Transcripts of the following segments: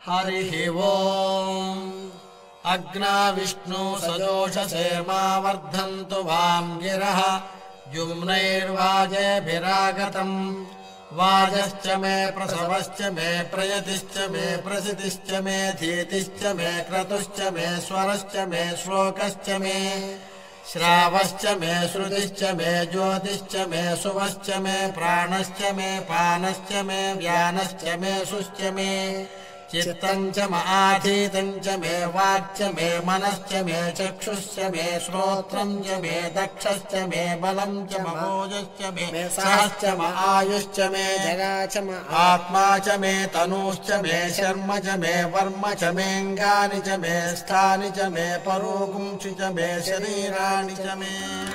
हरिः ओम् अग्ना विष्णु सजोषसे मा वर्धन्तु वां गिरः युम्नैर्वाजेभिरागतम् वाजश्च मे प्रसवश्च मे प्रयतिश्च मे प्रसितिश्च मे धीतिश्च मे क्रतुश्च मे स्वरश्च मे श्लोकश्च मे श्रावश्च मे श्रुतिश्च मे ज्योतिश्च मे सुवश्च मे प्राणश्च मे पानश्च मे व्यानश्च मे शुश्च मे चित्तम् च आधीतम् च मे वाक्च मे मनश्च मे चक्षुश्च मे श्रोत्रम् च मे दक्षश्च मे बलम् च महोजश्च मे सहश्च आयुश्च मे जगा च आत्मा च मे तनूश्च मे शर्म च मे वर्म च मेऽङ्गानि च मे स्थानि च मे परोगुंसि च मे शरीराणि च मे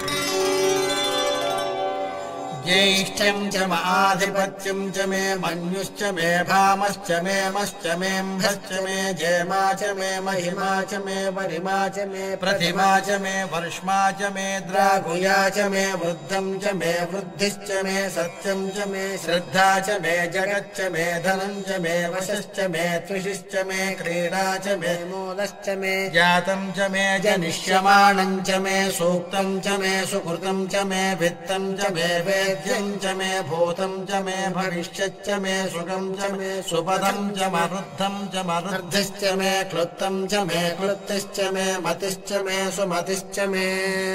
ज्येष्ठ्यम् च आधिपत्यम् च मे मन्युश्च मे भामश्च मे मश्च मेऽम्भश्च मे जेमा च मे महिमा च मे वरिमा च मे प्रतिमा च मे वर्ष्मा च मे द्रागुया च मे वृद्धम् च मे वृद्धिश्च मे सत्यम् च मे श्रद्धा च मे जगच्च मे धनम् च मे वशश्च मे त्रिषिश्च मे क्रीडा च मे मोदश्च मे जातम् च मे जनिष्यमाणम् च मे सूक्तम् च मे सुकृतम् च मे वित्तम् च मे वेद्यम् च मे भूतम् च मे भविष्यच्च मे सुखम् च मे सुपदम् च मरुद्धम् च मरुद्धिश्च मे क्लुप्तम् च मे क्लुप्तिश्च मे मतिश्च मे सुमतिश्च मे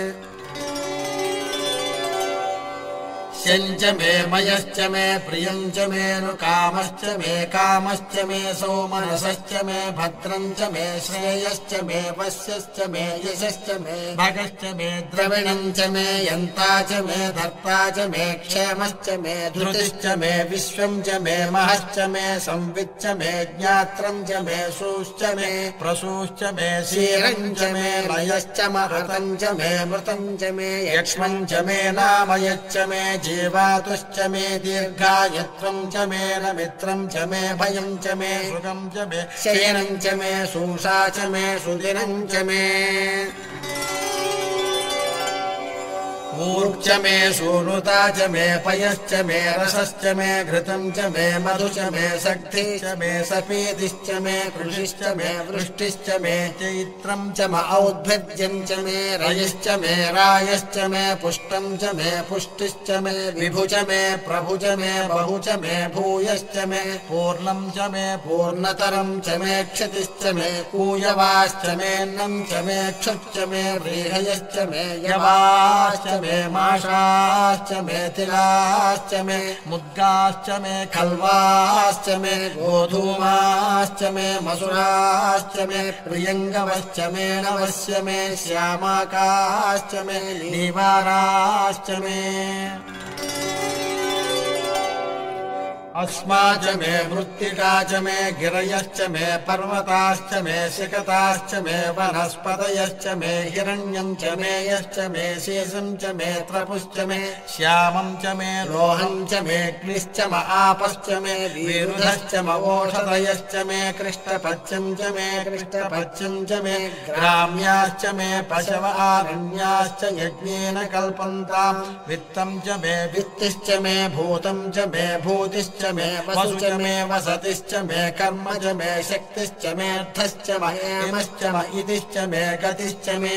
शञ्च मे मयश्च मे प्रियम् च मे नुकामश्च मे कामश्च मे सौमनसश्च मे भद्रम् च मे श्रेयश्च मे वश्यश्च मे यशश्च मे भगश्च मे द्रविणम् च मे यन्ता च मे धर्ता च मे क्षेमश्च मे धृतिश्च मे विश्वम् च मे महश्च मे संविच्च मे ज्ञात्रम् च मे सूश्च मे प्रसूश्च मे क्षीरम् च मे लयश्च महतम् च मे मृतम् च मे यक्ष्मम् च मे नामयच्च मे जीवातुश्च मे दीर्घायुत्वम् च मे नमित्रम् च मे भयम् च मे सुखम् च मे शयनम् च मे सूषा च मे सुदिनम् च मे ऊर्च मे सूनुता च मे पयश्च मे रसश्च मे घृतम् च मे मधु च मे शक्तिः च मे सपीतिश्च मे कृषिश्च मे वृष्टिश्च मे चैत्रम् च औद्भिद्यम् च मे रयश्च मे रायश्च मे पुष्टम् च मे पुष्टिश्च मे विभु च मे प्रभु च मे बहु च मे भूयश्च मे पूर्णम् च मे पूर्णतरम् च मे क्षतिश्च मे कूयवाश्च मेऽन्नम् च मे क्षुच्च मे व्रीहयश्च मे यवाश्च मे माषाश्च मे तिलाश्च मे मुद्गाश्च मे खल्वाश्च मे गोधूमाश्च मे मसुराश्च मे प्रियङ्गवश्च मे नवश्च मे श्यामाकाश्च मे नीवाराश्च मे अस्मा च मे मृत्तिका च मे गिरयश्च मे पर्वताश्च मे सिकताश्च मे वनस्पतयश्च मे हिरण्यम् च मे यश्च मे शेषम् च मे त्रपुश्च मे श्यामम् च मे लोहम् च मे अग्निश्च आपश्च मे विरुधश्च ओषधयश्च मे कृष्णपच्यम् च मे कृष्णपच्यम् च मे ग्राम्याश्च मे पशव आरण्याश्च यज्ञेन कल्पन्ताम् वित्तम् च मे वित्तिश्च मे भूतम् च मे भूतिश्च मे वसु च मे वसतिश्च मे कर्म च मे शक्तिश्च मे अर्थश्च महेमश्च म इतिश्च मे गतिश्च मे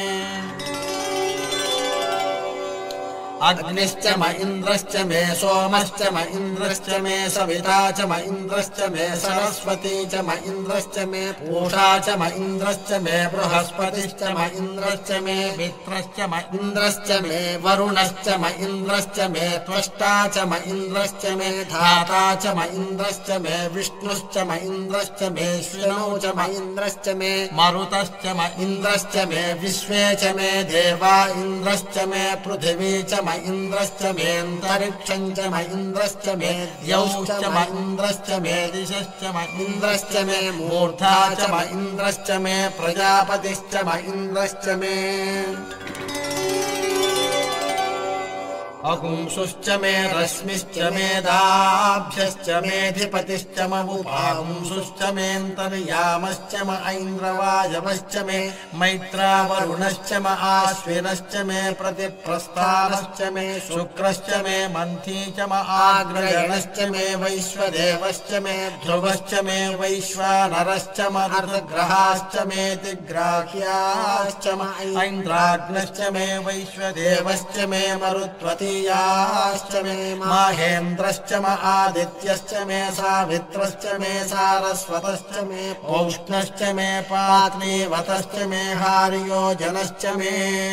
अग्निश्च म इन्द्रश्च मे सोमश्च म इन्द्रश्च मे सविता च म इन्द्रश्च मे सरस्वती च म इन्द्रश्च मे पूषा च म इन्द्रश्च मे बृहस्पतिश्च म इन्द्रश्च मे मित्रश्च म इन्द्रश्च मे वरुणश्च म इन्द्रश्च मे त्वष्टा च म इन्द्रश्च मे धाता च म इन्द्रश्च मे विष्णुश्च म इन्द्रश्च मे श्विनौ च म इन्द्रश्च मे मरुतश्च म इन्द्रश्च मे विश्वे च मे देवा इन्द्रश्च मे पृथिवी च म इन्द्रश्च मेऽन्तरिक्षम् च म इन्द्रश्च मे द्यौश्च म इन्द्रश्च मे दिशश्च म इन्द्रश्च मे मूर्धा च म इन्द्रश्च मे प्रजापतिश्च म इन्द्रश्च मे अपुंसुश्च मे रश्मिश्च मेधाभ्यश्च मेधिपतिश्च ममुपांसुश्च मेऽन्तर्यामश्च म ऐन्द्रवायवश्च मे मैत्रावरुणश्च म आश्विनश्च मे प्रतिप्रस्थानश्च मे शुक्रश्च मे मन्थी च म आग्रगणश्च मे वैश्वदेवश्च मे ध्रुवश्च मे वैश्वानरश्च म ऋतग्रहाश्च मे दिग्राह्याश्च म ऐन्द्राग्नश्च मे वैश्वदेवश्च मे मरुत्वतीयाश्च मे माहेन्द्रश्च म आदित्यश्च मे सावित्रश्च मे सारस्वतश्च मे पौष्णश्च मे पात्नीवतश्च मे हार्योजनश्च मे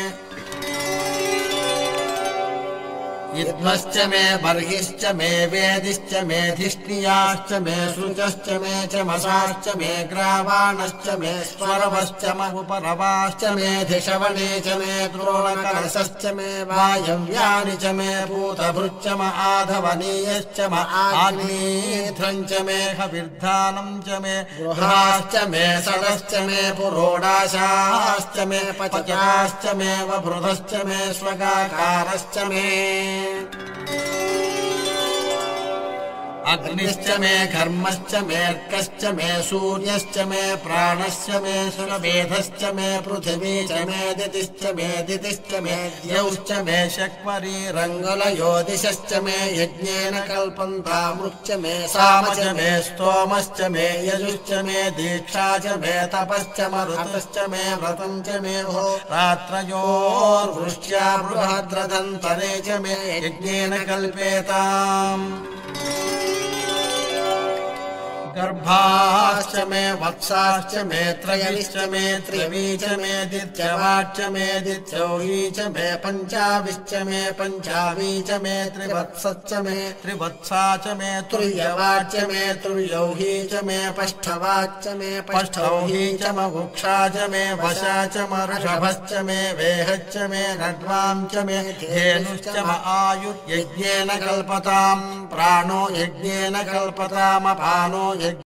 युध्मश्च मे बर्हिश्च मे वेदिश्च मे धिष्णियाश्च मे सृजश्च मे चमसाश्च मे ग्रावाणश्च मे स्वरवश्च म उपरवाश्च मे धिषवणे च मे द्रोणकलशश्च मे वायव्यानि च मे भूतभृच्च म आधवनीयश्च म आग्नेध्रम् च मे हविर्धानम् च मे गृहाश्च मे सदश्च मे पुरोडाशाश्च मे पचकाश्च मे वभृधश्च मे स्वगाकारश्च मे अग्निश्च मे घर्मश्च मेऽर्कश्च मे सूर्यश्च मे प्राणश्च मे सुरमेधश्च मे पृथिवी च मे दितिश्च मे दितिश्च मे द्यौश्च मे शक्वरी रङ्गुलयोदिशश्च मे यज्ञेन कल्पन्तामृच्च मे साम च मे स्तोमश्च मे यजुश्च मे दीक्षा च मे तपश्च मरुतश्च मे व्रतम् च मे हो रात्रयोर्वृष्ट्या बृहद्रथन्तरे च मे यज्ञेन कल्पेताम् गर्भाश्च मे वत्साश्च मे त्रयविश्च मे त्रिवी च मे दित्यवाच्च मे दित्यौही च मे पञ्चाविश्च मे पञ्चावी च मे त्रिवत्सश्च मे त्रिवत्सा च मे तुर्यवाच्च मे तुर्यौही च मे पष्ठवाच्च मे पष्ठौही च म वुक्षा च मे वशा च म ऋषभश्च मे वेहश्च मे रड्वाम् च मे धेनुश्च म आयुर्यज्ञेन कल्पताम् प्राणो यज्ञेन कल्पतामपानो